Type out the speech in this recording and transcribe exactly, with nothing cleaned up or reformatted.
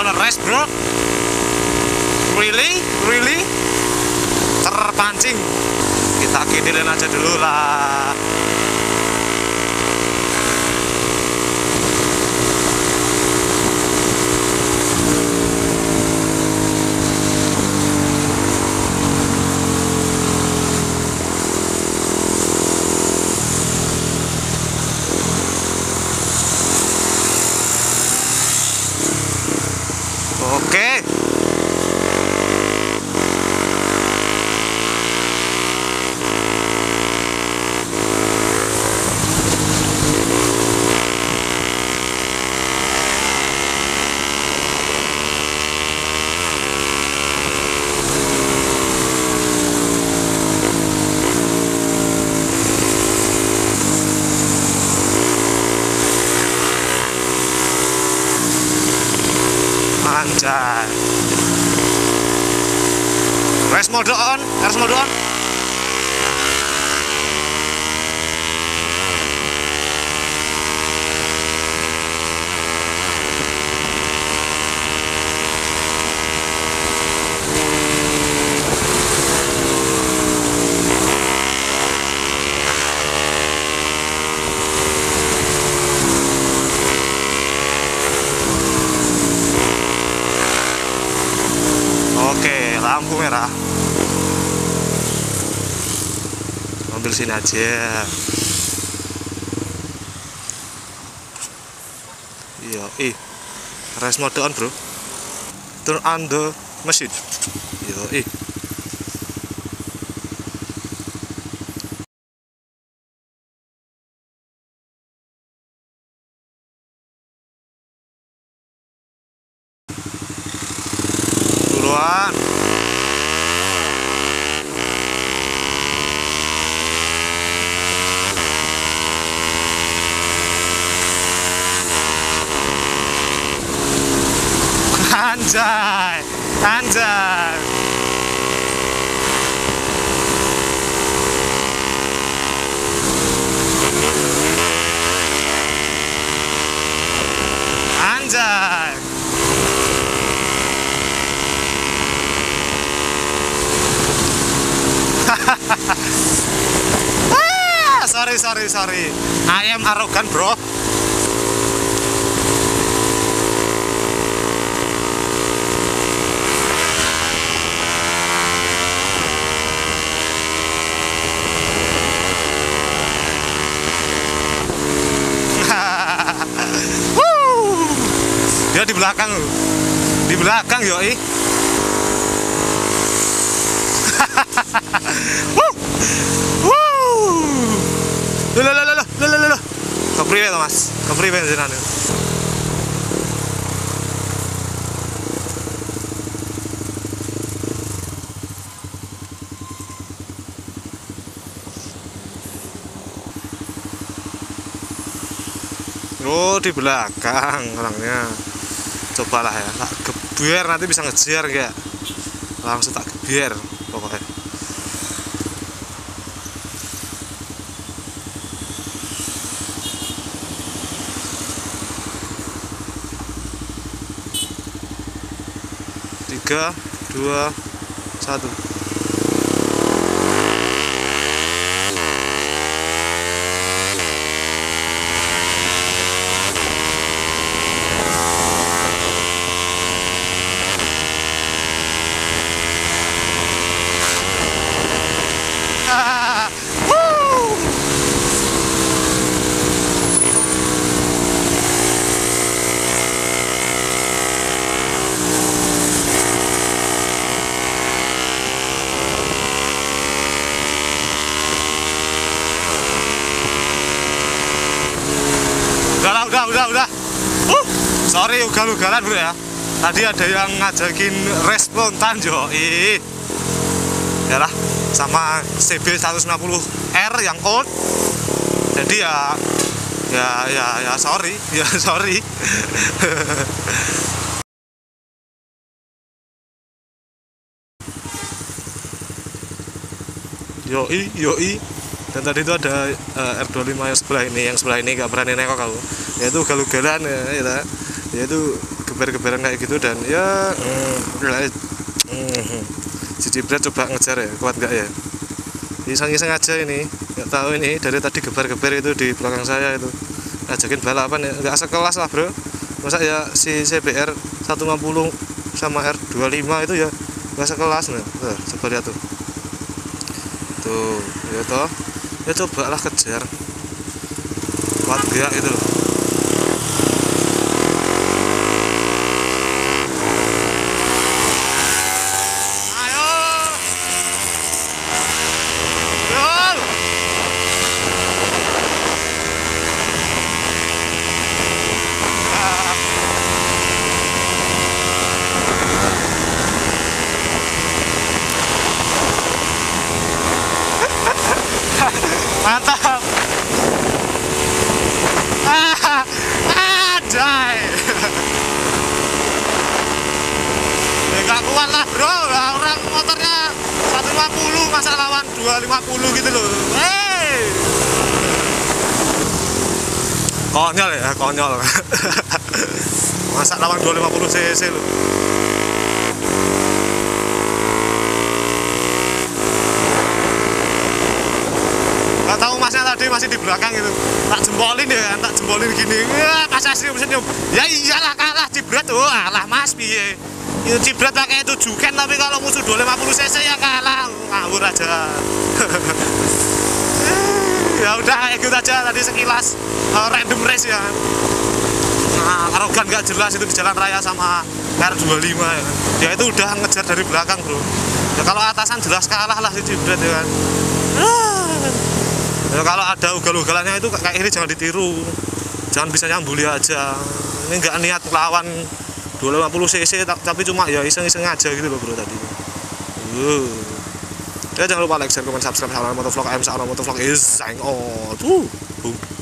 wanna race bro? Really? Really? Terpancing. Kita kinilin aja dulu lah. Oke. Anjay. Race mode on, race mode on. Oke, lampu merah. Ambil sini aja. Iya, ih. Race mode on, bro. Turn on the machine. Iya, ih. Duluan. Anjay, anjay. Anjay. Ah, sorry, sorry, sorry. I am arrogant, bro. Dia di belakang, di belakang yoi. Wuh, wuh, lo lo lo lo lo lo lo, kepriwe to mas, kepriwe jenengan. Oh di belakang orangnya. Cobalah ya, tak gebiar nanti bisa ngejar enggak? Langsung tak gebiar pokoknya. Tiga, dua, satu. Udah, udah, udah, udah. Uh, sorry ugal-ugalan bro ya. Tadi ada yang ngajakin race spontan jo. Ih. Ya lah, sama C B seratus lima puluh R yang old. Jadi ya ya ya ya sorry, ya sorry. Yoi, yoi. Dan tadi itu ada uh, R dua puluh lima yang sebelah ini, yang sebelah ini gak berani nengok aku. Yaitu ugal-ugalan ya, ya, yaitu geber-geberan kayak gitu, dan ya mm, mm, si Cibret coba ngejar ya, kuat nggak ya, iseng-iseng aja ini, nggak tahu ini dari tadi geber-geber itu di belakang saya itu ngajakin balapan ya, nggak sekelas lah bro, masa ya si C B R seratus lima puluh sama R dua puluh lima itu ya nggak sekelas nih. Tuh, coba lihat tuh tuh ya toh ya, cobalah kejar, kuat nggak itu loh. Mantap. Ah, adai. Ya gak kuat lah bro, lah orang motornya seratus lima puluh masa lawan dua ratus lima puluh gitu loh. Hey. Konyol ya, konyol. Masa lawan dua ratus lima puluh cc loh. Gak tahu masnya tadi masih di belakang itu, tak jempolin ya kan, tak jempolin gini, wah masa senyum-senyum, ya iyalah kalah Cibret, oh alah mas piye, itu Cibret pakai tujuh ken tapi kalau musuh dua ratus lima puluh cc ya kalah, ngawur aja. Ya udah kayak gitu aja tadi sekilas uh, random race ya, nah, arogan gak jelas itu di jalan raya sama R dua puluh lima ya kan, dia itu udah ngejar dari belakang bro, ya kalau atasan jelas kalah lah si Cibret ya kan. Ya, kalau ada ugal-ugalannya itu kayak ini jangan ditiru, jangan bisa nyambuli aja, ini nggak niat lawan dua ratus lima puluh cc tapi cuma ya iseng-iseng aja gitu loh bro tadi. uh. Ya jangan lupa like, share, komen, subscribe. Salam motovlog, I am Salam motovlog is signing out. uh.